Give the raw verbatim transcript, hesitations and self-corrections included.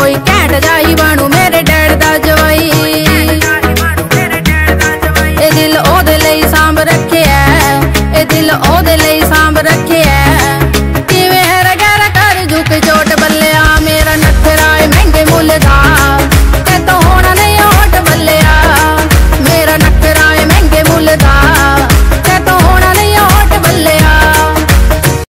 कोई घैंट जाई बनू मेरे डैड दा जवाई। ए दिल ओदे लई सांभ रखे है, ए दिल ओदे लई